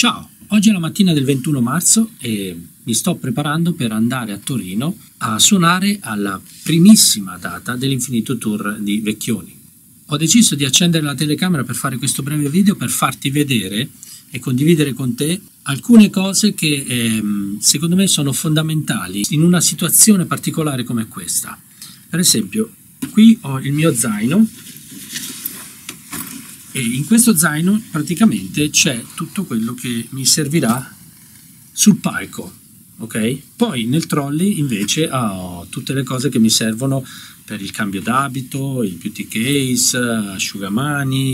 Ciao, oggi è la mattina del 21 marzo e mi sto preparando per andare a Torino a suonare alla primissima data dell'Infinito Tour di Vecchioni. Ho deciso di accendere la telecamera per fare questo breve video per farti vedere e condividere con te alcune cose che secondo me sono fondamentali in una situazione particolare come questa. Per esempio, qui ho il mio zaino e in questo zaino praticamente c'è tutto quello che mi servirà sul palco, ok? Poi nel trolley invece ho tutte le cose che mi servono per il cambio d'abito, il beauty case, asciugamani,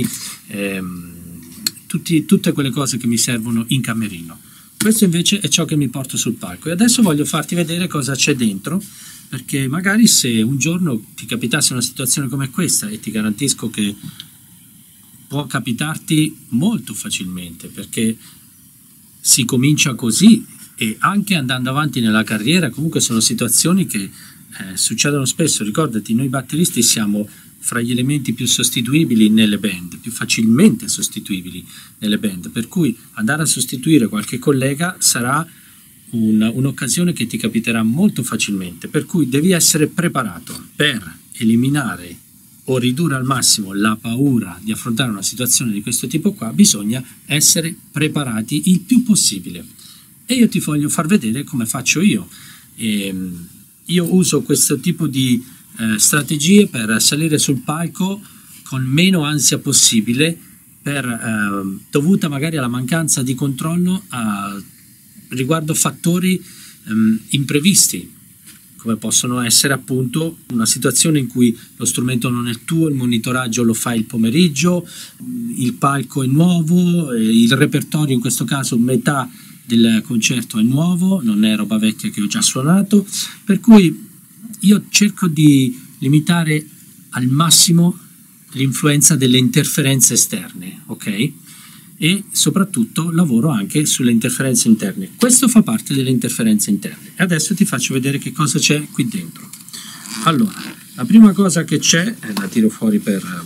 tutte quelle cose che mi servono in camerino. Questo invece è ciò che mi porto sul palco e adesso voglio farti vedere cosa c'è dentro, perché magari se un giorno ti capitasse una situazione come questa, e ti garantisco che può capitarti molto facilmente, perché si comincia così e anche andando avanti nella carriera comunque sono situazioni che succedono spesso. Ricordati, noi batteristi siamo fra gli elementi più sostituibili nelle band, più facilmente sostituibili nelle band, per cui andare a sostituire qualche collega sarà un'occasione che ti capiterà molto facilmente, per cui devi essere preparato per eliminare o ridurre al massimo la paura di affrontare una situazione di questo tipo qua. Bisogna essere preparati il più possibile e io ti voglio far vedere come faccio io. Io uso questo tipo di strategie per salire sul palco con meno ansia possibile, dovuta magari alla mancanza di controllo riguardo fattori imprevisti, come possono essere appunto una situazione in cui lo strumento non è tuo, il monitoraggio lo fai il pomeriggio, il palco è nuovo, il repertorio in questo caso metà del concerto è nuovo, non è roba vecchia che ho già suonato, per cui io cerco di limitare al massimo l'influenza delle interferenze esterne, ok? E soprattutto lavoro anche sulle interferenze interne. Questo fa parte delle interferenze interne. E adesso ti faccio vedere che cosa c'è qui dentro. Allora, la prima cosa che c'è, la tiro fuori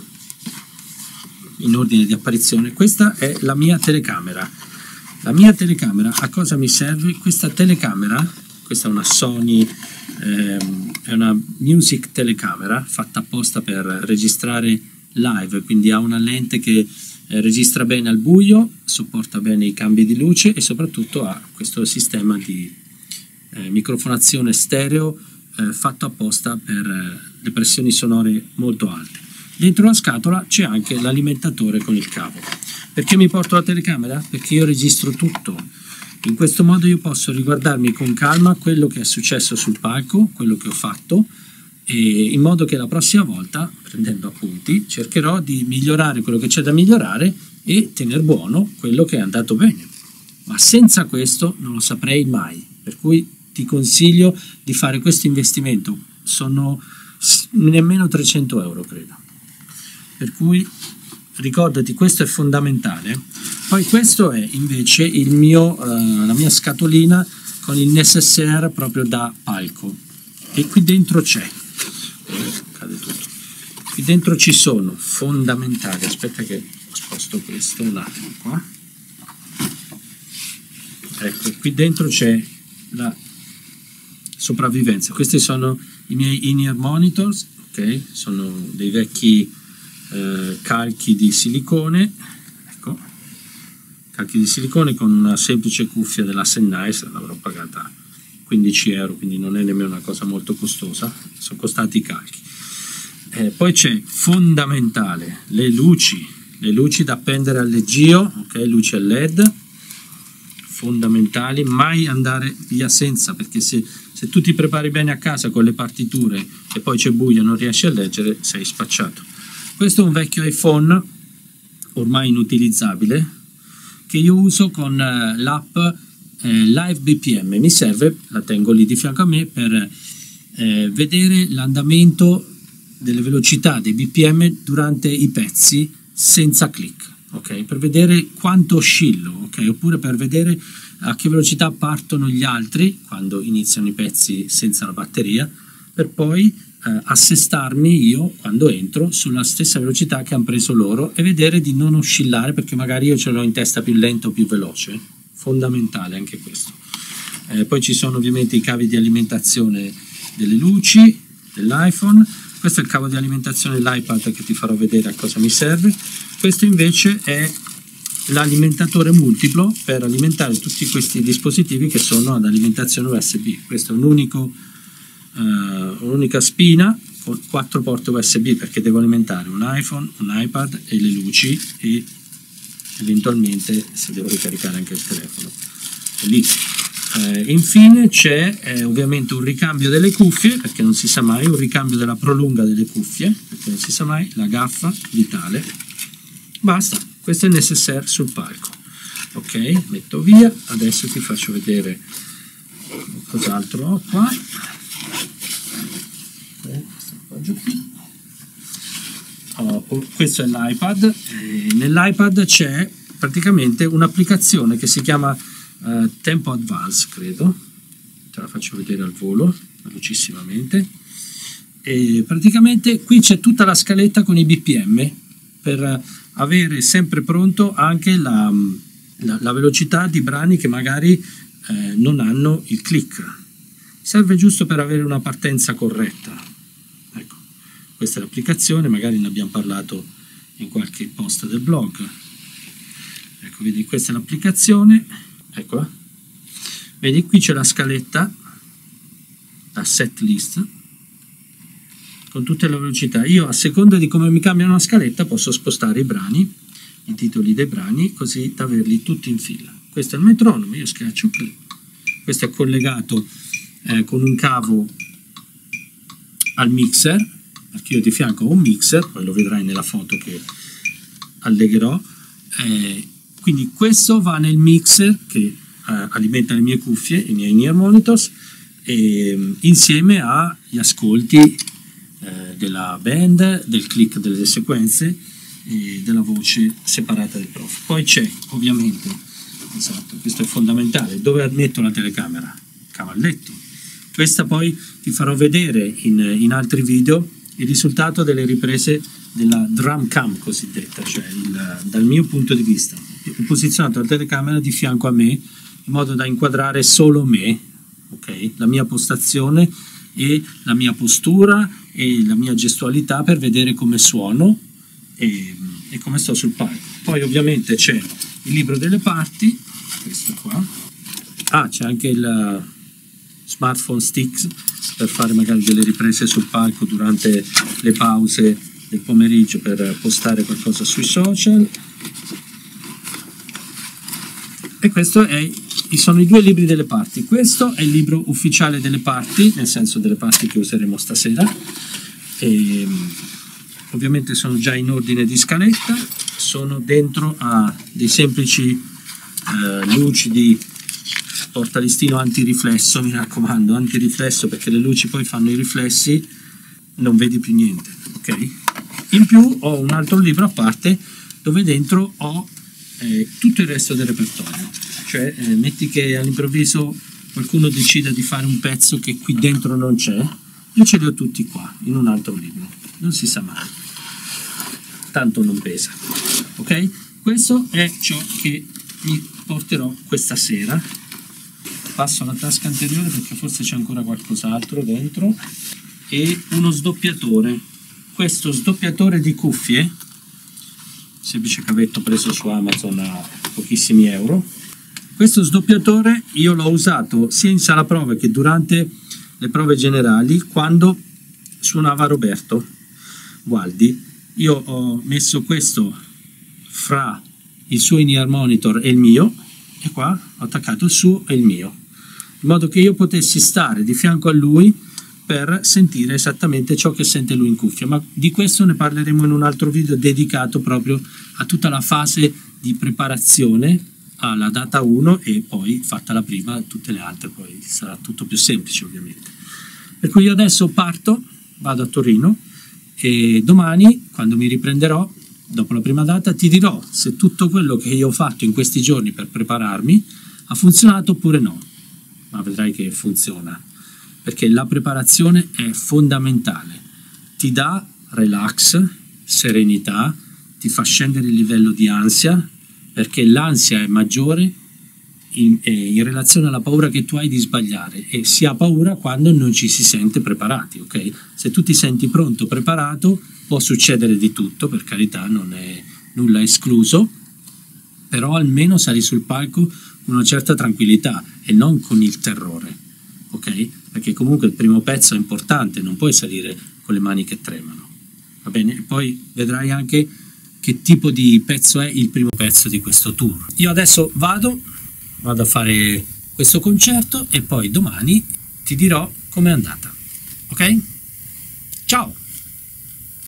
in ordine di apparizione, questa è la mia telecamera. La mia telecamera a cosa mi serve? Questa telecamera, questa è una Sony, è una music telecamera fatta apposta per registrare live, quindi ha una lente che registra bene al buio, sopporta bene i cambi di luce e soprattutto ha questo sistema di microfonazione stereo fatto apposta per le pressioni sonore molto alte. Dentro la scatola c'è anche l'alimentatore con il cavo. Perché mi porto la telecamera? Perché io registro tutto. In questo modo io posso riguardarmi con calma quello che è successo sul palco, quello che ho fatto, e in modo che la prossima volta, prendendo appunti, cercherò di migliorare quello che c'è da migliorare e tener buono quello che è andato bene. Ma senza questo non lo saprei mai, per cui ti consiglio di fare questo investimento. Sono nemmeno 300 euro, credo. Per cui ricordati, questo è fondamentale. Poi questo è invece la mia scatolina con il necessaire proprio da palco, e qui dentro c'è, cade tutto. Qui dentro ci sono fondamentali, aspetta che sposto questo un attimo qua, ecco, qui dentro c'è la sopravvivenza. Questi sono i miei in-ear monitors, ok, sono dei vecchi calchi di silicone, ecco, calchi di silicone con una semplice cuffia della Sennheiser, l'avrò pagata 15 euro, quindi non è nemmeno una cosa molto costosa, sono costati i calchi. Poi c'è fondamentale le luci da appendere al leggio, ok, luci a LED, fondamentali, mai andare via senza, perché se tu ti prepari bene a casa con le partiture e poi c'è buio e non riesci a leggere, sei spacciato. Questo è un vecchio iPhone ormai inutilizzabile che io uso con l'app Live BPM. Mi serve, la tengo lì di fianco a me, per vedere l'andamento delle velocità dei BPM durante i pezzi senza click, ok? Per vedere quanto oscillo, ok? Oppure per vedere a che velocità partono gli altri quando iniziano i pezzi senza la batteria, per poi assestarmi io quando entro sulla stessa velocità che hanno preso loro e vedere di non oscillare, perché magari io ce l'ho in testa più lento o più veloce. Fondamentale anche questo. Poi ci sono ovviamente i cavi di alimentazione delle luci dell'iPhone. Questo è il cavo di alimentazione dell'iPad che ti farò vedere a cosa mi serve. Questo invece è l'alimentatore multiplo per alimentare tutti questi dispositivi che sono ad alimentazione USB. Questo è un'unica spina con 4 porte USB, perché devo alimentare un iPhone, un iPad e le luci, e eventualmente se devo ricaricare anche il telefono. È lì. Infine c'è ovviamente un ricambio delle cuffie, perché non si sa mai, un ricambio della prolunga delle cuffie, perché non si sa mai, la gaffa vitale. Basta, questo è il necessaire sul palco. Ok, metto via, adesso ti faccio vedere cos'altro ho qua. Questo è l'iPad. Nell'iPad c'è praticamente un'applicazione che si chiama Tempo Advance, credo, te la faccio vedere al volo velocissimamente, e praticamente qui c'è tutta la scaletta con i BPM per avere sempre pronto anche la velocità di brani che magari non hanno il click. Serve giusto per avere una partenza corretta. Ecco, questa è l'applicazione, magari ne abbiamo parlato in qualche post del blog. Ecco, vedi, questa è l'applicazione. Eccola, vedi, qui c'è la scaletta, la set list con tutte le velocità. Io, a seconda di come mi cambiano la scaletta, posso spostare i brani, i titoli dei brani, così da averli tutti in fila. Questo è il metronomo, io schiaccio qui. Questo è collegato con un cavo al mixer, perché io di fianco ho un mixer, poi lo vedrai nella foto che allegherò. Quindi questo va nel mixer che alimenta le mie cuffie, i miei in-ear monitors, insieme agli ascolti della band, del click delle sequenze e della voce separata del prof. Poi c'è ovviamente, esatto, questo è fondamentale, dove metto la telecamera? Cavalletto. Questa poi ti farò vedere in altri video il risultato delle riprese della drum cam cosiddetta, cioè dal mio punto di vista. Ho posizionato la telecamera di fianco a me in modo da inquadrare solo me, ok? La mia postazione e la mia postura e la mia gestualità per vedere come suono e come sto sul palco. Poi ovviamente c'è il libro delle parti, questo qua. C'è anche il smartphone sticks per fare magari delle riprese sul palco durante le pause del pomeriggio per postare qualcosa sui social. E questo sono i 2 libri delle parti. Questo è il libro ufficiale delle parti, nel senso delle parti che useremo stasera. E ovviamente sono già in ordine di scaletta, sono dentro a dei semplici lucidi portalistino antiriflesso, mi raccomando, antiriflesso, perché le luci poi fanno i riflessi, non vedi più niente, ok? In più ho un altro libro a parte dove dentro ho tutto il resto del repertorio, cioè metti che all'improvviso qualcuno decida di fare un pezzo che qui dentro non c'è, io ce li ho tutti qua in un altro libro, non si sa mai, tanto non pesa, ok? Questo è ciò che mi porterò questa sera. Passo alla tasca anteriore perché forse c'è ancora qualcos'altro dentro, e uno sdoppiatore. Questo sdoppiatore di cuffie, semplice cavetto preso su Amazon a pochissimi euro. Questo sdoppiatore io l'ho usato sia in sala prove che durante le prove generali, quando suonava Roberto Gualdi. Io ho messo questo fra il suo in-ear monitor e il mio, e qua ho attaccato il suo e il mio, in modo che io potessi stare di fianco a lui per sentire esattamente ciò che sente lui in cuffia. Ma di questo ne parleremo in un altro video dedicato proprio a tutta la fase di preparazione alla data 1, e poi fatta la prima tutte le altre poi sarà tutto più semplice ovviamente. Per cui io adesso parto, vado a Torino, e domani, quando mi riprenderò dopo la prima data, ti dirò se tutto quello che io ho fatto in questi giorni per prepararmi ha funzionato oppure no. Ma vedrai che funziona, perché la preparazione è fondamentale. ti dà relax, serenità, ti fa scendere il livello di ansia, perché l'ansia è maggiore in relazione alla paura che tu hai di sbagliare, e si ha paura quando non ci si sente preparati, ok? Se tu ti senti pronto, preparato, può succedere di tutto, per carità, non è nulla escluso, però almeno sali sul palco con una certa tranquillità e non con il terrore, ok? Perché comunque il primo pezzo è importante, non puoi salire con le mani che tremano, va bene? E poi vedrai anche che tipo di pezzo è il primo pezzo di questo tour. Io adesso vado a fare questo concerto e poi domani ti dirò com'è andata, ok? Ciao!